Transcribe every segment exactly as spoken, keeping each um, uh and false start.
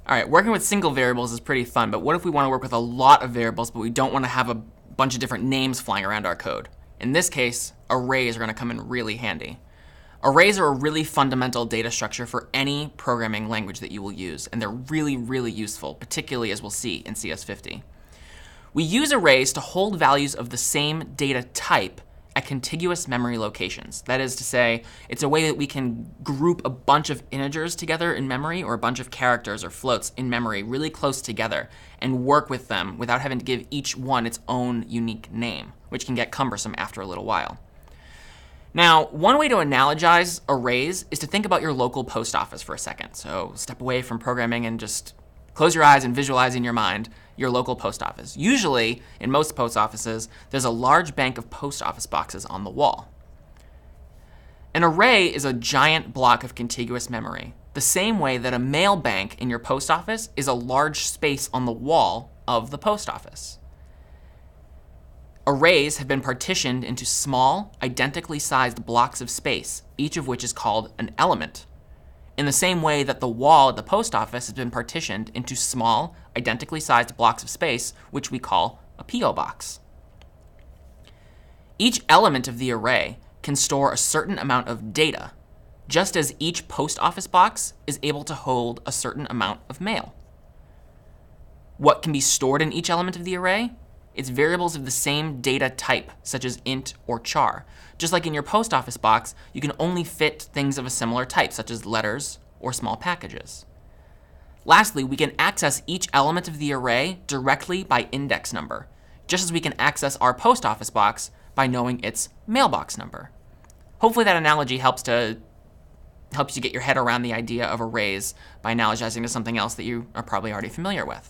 All right, working with single variables is pretty fun, but what if we want to work with a lot of variables, but we don't want to have a bunch of different names flying around our code? In this case, arrays are going to come in really handy. Arrays are a really fundamental data structure for any programming language that you will use, and they're really, really useful, particularly as we'll see in C S fifty. We use arrays to hold values of the same data type at contiguous memory locations. That is to say, it's a way that we can group a bunch of integers together in memory or a bunch of characters or floats in memory really close together and work with them without having to give each one its own unique name, which can get cumbersome after a little while. Now, one way to analogize arrays is to think about your local post office for a second. So step away from programming and just close your eyes and visualize in your mind your local post office. Usually, in most post offices, there's a large bank of post office boxes on the wall. An array is a giant block of contiguous memory, the same way that a mail bank in your post office is a large space on the wall of the post office. Arrays have been partitioned into small, identically sized blocks of space, each of which is called an element, in the same way that the wall at the post office has been partitioned into small, identically sized blocks of space, which we call a P O box. Each element of the array can store a certain amount of data, just as each post office box is able to hold a certain amount of mail. What can be stored in each element of the array? It's variables of the same data type, such as int or char. Just like in your post office box, you can only fit things of a similar type, such as letters or small packages. Lastly, we can access each element of the array directly by index number, just as we can access our post office box by knowing its mailbox number. Hopefully that analogy helps to helps you get your head around the idea of arrays by analogizing to something else that you are probably already familiar with.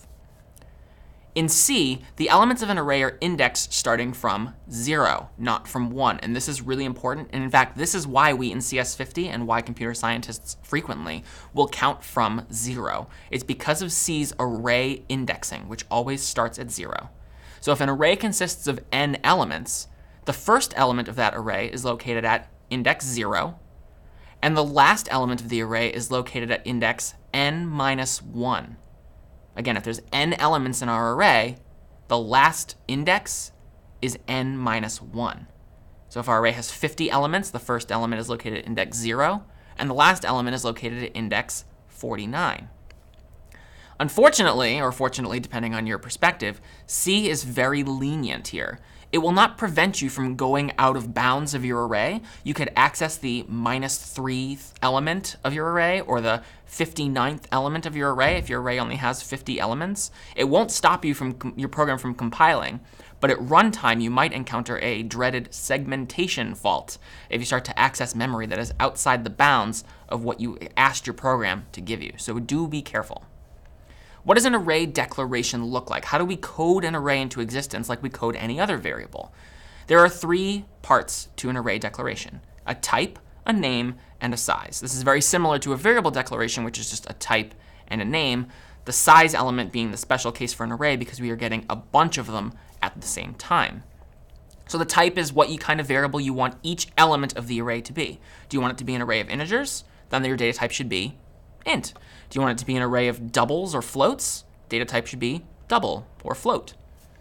In C, the elements of an array are indexed starting from zero, not from one. And this is really important. And in fact, this is why we in C S fifty and why computer scientists frequently will count from zero. It's because of C's array indexing, which always starts at zero. So if an array consists of n elements, the first element of that array is located at index zero, and the last element of the array is located at index n minus one. Again, if there's n elements in our array, the last index is n minus one. So if our array has fifty elements, the first element is located at index zero, and the last element is located at index forty-nine. Unfortunately, or fortunately, depending on your perspective, C is very lenient here. It will not prevent you from going out of bounds of your array. You could access the minus three element of your array or the fifty-ninth element of your array if your array only has fifty elements. It won't stop you from your program from compiling, but at runtime you might encounter a dreaded segmentation fault if you start to access memory that is outside the bounds of what you asked your program to give you. So do be careful. What does an array declaration look like? How do we code an array into existence like we code any other variable? There are three parts to an array declaration: a type, a name, and a size. This is very similar to a variable declaration, which is just a type and a name, the size element being the special case for an array because we are getting a bunch of them at the same time. So the type is what you kind of variable you want each element of the array to be. Do you want it to be an array of integers? Then your data type should be int. Do you want it to be an array of doubles or floats? Data type should be double or float.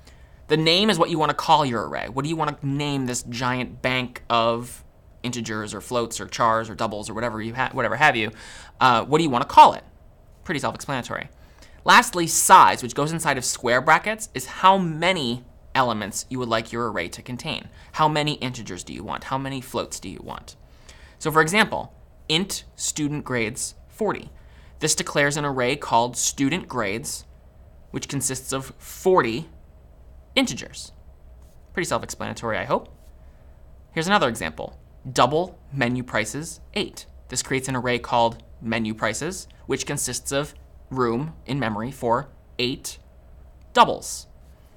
The name is what you want to call your array. What do you want to name this giant bank of integers or floats or chars or doubles or whatever you ha- whatever have you? Uh, what do you want to call it? Pretty self-explanatory. Lastly, size, which goes inside of square brackets, is how many elements you would like your array to contain. How many integers do you want? How many floats do you want? So for example, int student grades forty. This declares an array called student grades, which consists of forty integers. Pretty self-explanatory, I hope. Here's another example. Double menu prices eight. This creates an array called menu prices, which consists of room in memory for eight doubles.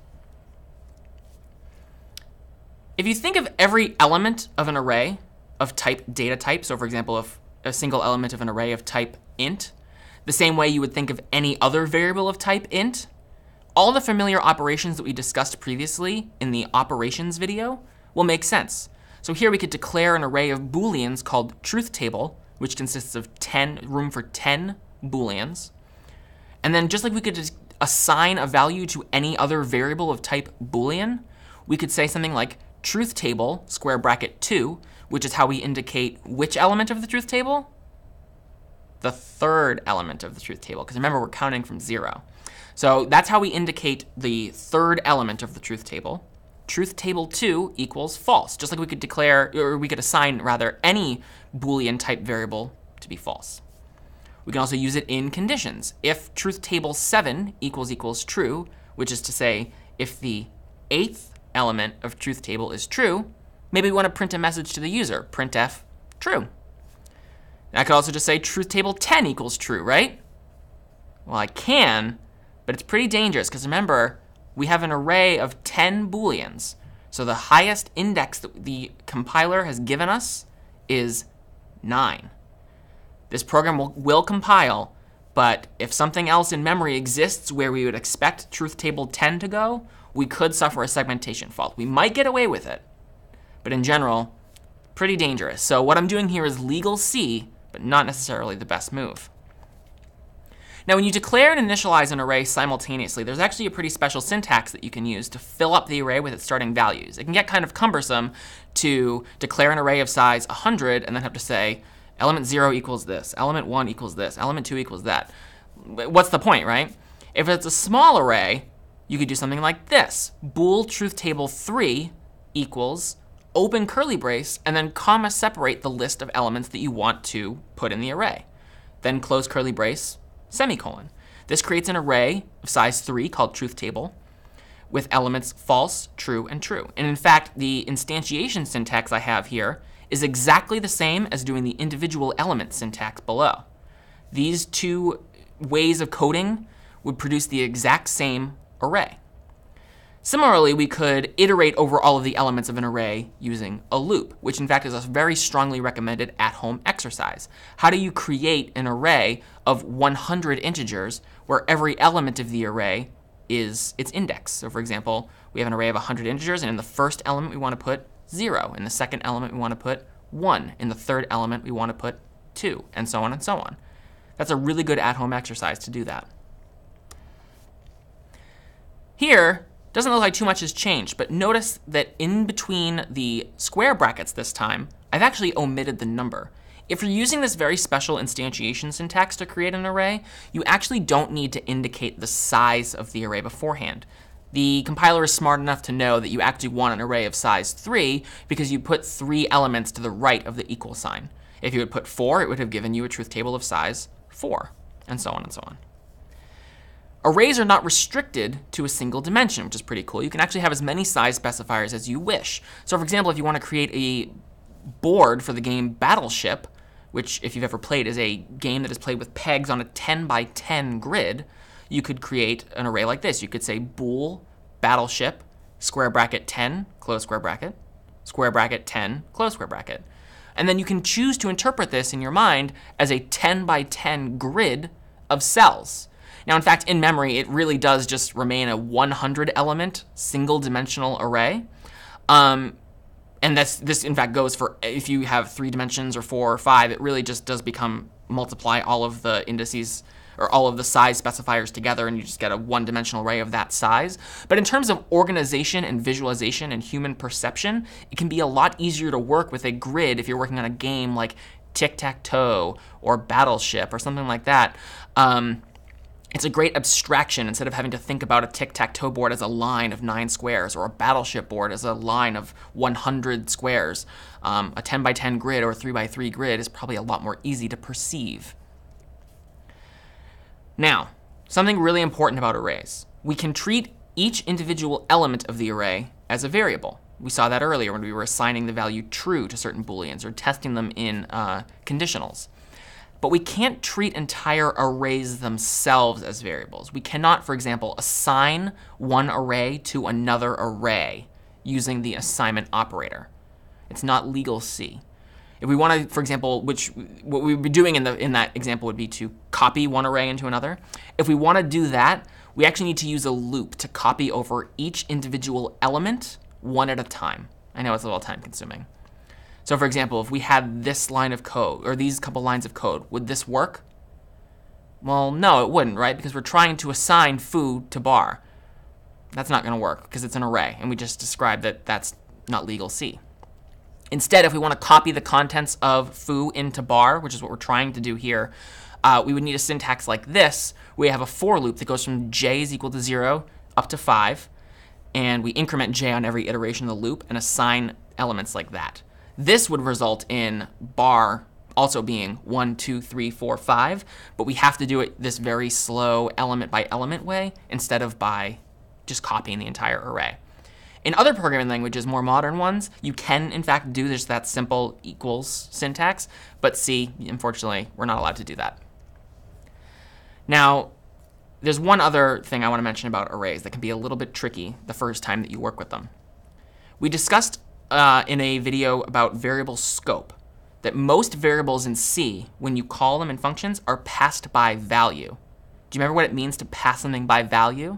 If you think of every element of an array of type data type, so for example, if a single element of an array of type int, the same way you would think of any other variable of type int, all the familiar operations that we discussed previously in the operations video will make sense. So here we could declare an array of booleans called truth table, which consists of ten room for ten booleans. And then just like we could just assign a value to any other variable of type Boolean, we could say something like truth table square bracket two, which is how we indicate which element of the truth table? The third element of the truth table, because remember, we're counting from zero. So that's how we indicate the third element of the truth table. Truth table two equals false, just like we could declare, or we could assign rather, any Boolean type variable to be false. We can also use it in conditions. If truth table seven equals equals true, which is to say, if the eighth element of truth table is true, maybe we want to print a message to the user, printf true. I could also just say truth table ten equals true, right? Well, I can, but it's pretty dangerous because remember, we have an array of ten Booleans. So the highest index that the compiler has given us is nine. This program will, will compile, but if something else in memory exists where we would expect truth table ten to go, we could suffer a segmentation fault. We might get away with it, but in general, pretty dangerous. So what I'm doing here is legal C, but not necessarily the best move. Now, when you declare and initialize an array simultaneously, there's actually a pretty special syntax that you can use to fill up the array with its starting values. It can get kind of cumbersome to declare an array of size one hundred and then have to say element zero equals this, element one equals this, element two equals that. What's the point, right? If it's a small array, you could do something like this. Bool truth table three equals open curly brace, and then comma separate the list of elements that you want to put in the array. Then close curly brace, semicolon. This creates an array of size three called truth table with elements false, true, and true. And in fact, the instantiation syntax I have here is exactly the same as doing the individual element syntax below. These two ways of coding would produce the exact same array. Similarly, we could iterate over all of the elements of an array using a loop, which in fact is a very strongly recommended at-home exercise. How do you create an array of one hundred integers where every element of the array is its index? So for example, we have an array of one hundred integers, and in the first element we want to put zero. In the second element we want to put one. In the third element we want to put two, and so on and so on. That's a really good at-home exercise to do that. Here, doesn't look like too much has changed, but notice that in between the square brackets this time, I've actually omitted the number. If you're using this very special instantiation syntax to create an array, you actually don't need to indicate the size of the array beforehand. The compiler is smart enough to know that you actually want an array of size three because you put three elements to the right of the equal sign. If you had put four, it would have given you a truth table of size four, and so on and so on. Arrays are not restricted to a single dimension, which is pretty cool. You can actually have as many size specifiers as you wish. So for example, if you want to create a board for the game Battleship, which if you've ever played is a game that is played with pegs on a ten by ten grid, you could create an array like this. You could say bool Battleship square bracket ten, close square bracket, square bracket ten, close square bracket. And then you can choose to interpret this in your mind as a ten by ten grid of cells. Now, in fact, in memory, it really does just remain a one hundred element single dimensional array. Um, and this, this, in fact, goes for if you have three dimensions or four or five, it really just does become multiply all of the indices or all of the size specifiers together, and you just get a one-dimensional array of that size. But in terms of organization and visualization and human perception, it can be a lot easier to work with a grid if you're working on a game like Tic-Tac-Toe or Battleship or something like that. Um, It's a great abstraction instead of having to think about a tic-tac-toe board as a line of nine squares or a Battleship board as a line of one hundred squares. Um, a ten by ten grid or a three by three grid is probably a lot more easy to perceive. Now, something really important about arrays. We can treat each individual element of the array as a variable. We saw that earlier when we were assigning the value true to certain Booleans or testing them in uh, conditionals. But we can't treat entire arrays themselves as variables. We cannot, for example, assign one array to another array using the assignment operator. It's not legal C. If we want to, for example, which what we would be doing in, the, in that example would be to copy one array into another. If we want to do that, we actually need to use a loop to copy over each individual element one at a time. I know it's a little time consuming. So for example, if we had this line of code, or these couple lines of code, would this work? Well, no, it wouldn't, right? Because we're trying to assign foo to bar. That's not going to work because it's an array, and we just described that that's not legal C. Instead, if we want to copy the contents of foo into bar, which is what we're trying to do here, uh, we would need a syntax like this. We have a for loop that goes from j is equal to zero up to five, and we increment j on every iteration of the loop and assign elements like that. This would result in bar also being one, two, three, four, five, but we have to do it this very slow element by element way instead of by just copying the entire array. In other programming languages, more modern ones, you can in fact do just that simple equals syntax, but C, unfortunately, we're not allowed to do that. Now, there's one other thing I want to mention about arrays that can be a little bit tricky the first time that you work with them. We discussed uh, in a video about variable scope that most variables in C, when you call them in functions, are passed by value. Do you remember what it means to pass something by value?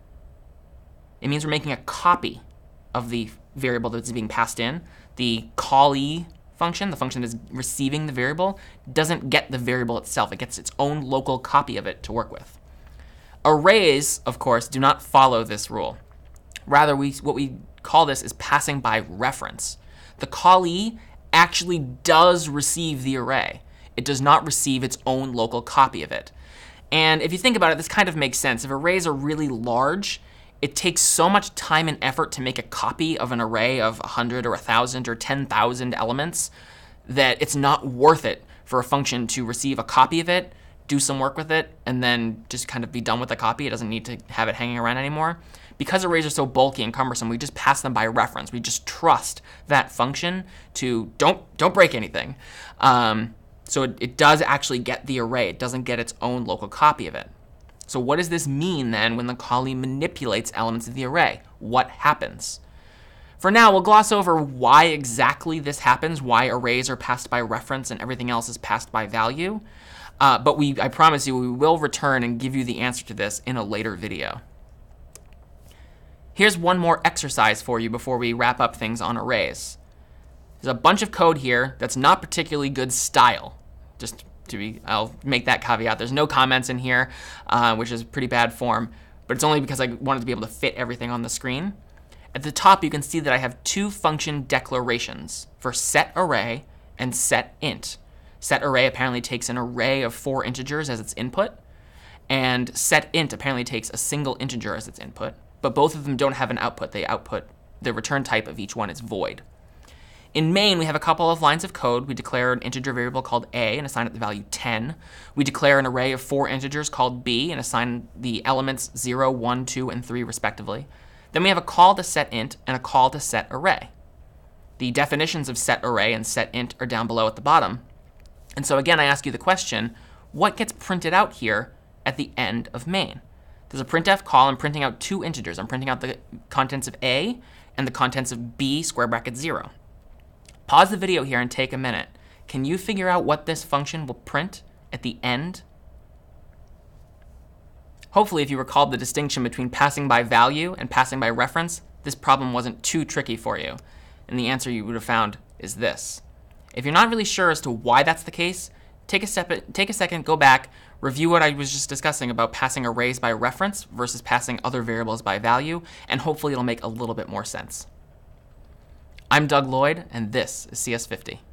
It means we're making a copy of the variable that's being passed in. The callee function, the function that is receiving the variable, doesn't get the variable itself. It gets its own local copy of it to work with. Arrays, of course, do not follow this rule. Rather, we, what we call this is passing by reference. The callee actually does receive the array. It does not receive its own local copy of it. And if you think about it, this kind of makes sense. If arrays are really large, it takes so much time and effort to make a copy of an array of one hundred or one thousand or ten thousand elements that it's not worth it for a function to receive a copy of it, do some work with it, and then just kind of be done with the copy. It doesn't need to have it hanging around anymore. Because arrays are so bulky and cumbersome, we just pass them by reference. We just trust that function to don't don't break anything. Um, so it, it does actually get the array. It doesn't get its own local copy of it. So what does this mean then when the callee manipulates elements of the array? What happens? For now, we'll gloss over why exactly this happens, why arrays are passed by reference and everything else is passed by value. Uh, but we, I promise you, we will return and give you the answer to this in a later video. Here's one more exercise for you before we wrap up things on arrays. There's a bunch of code here that's not particularly good style. Just to be, I'll make that caveat. There's no comments in here, uh, which is pretty bad form, but it's only because I wanted to be able to fit everything on the screen. At the top, you can see that I have two function declarations for setArray and setInt. SetArray apparently takes an array of four integers as its input, and setInt apparently takes a single integer as its input. But both of them don't have an output. They output, the return type of each one is void. In main, we have a couple of lines of code. We declare an integer variable called a and assign it the value ten. We declare an array of four integers called b and assign the elements zero, one, two, and three respectively. Then we have a call to setInt and a call to setArray. The definitions of setArray and setInt are down below at the bottom. And so again, I ask you the question, what gets printed out here at the end of main? There's a printf call. I'm printing out two integers. I'm printing out the contents of a and the contents of b square bracket zero. Pause the video here and take a minute. Can you figure out what this function will print at the end? Hopefully, if you recalled the distinction between passing by value and passing by reference, this problem wasn't too tricky for you. And the answer you would have found is this. If you're not really sure as to why that's the case, take a, step, take a second, go back, review what I was just discussing about passing arrays by reference versus passing other variables by value, and hopefully it'll make a little bit more sense. I'm Doug Lloyd, and this is C S fifty.